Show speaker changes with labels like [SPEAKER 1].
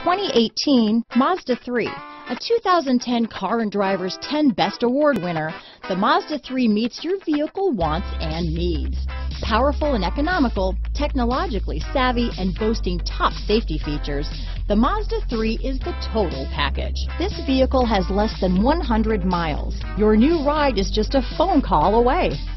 [SPEAKER 1] 2018 Mazda 3. A 2010 Car and Driver's 10 Best Award winner, the Mazda 3 meets your vehicle wants and needs. Powerful and economical, technologically savvy, and boasting top safety features, the Mazda 3 is the total package. This vehicle has less than 100 miles. Your new ride is just a phone call away.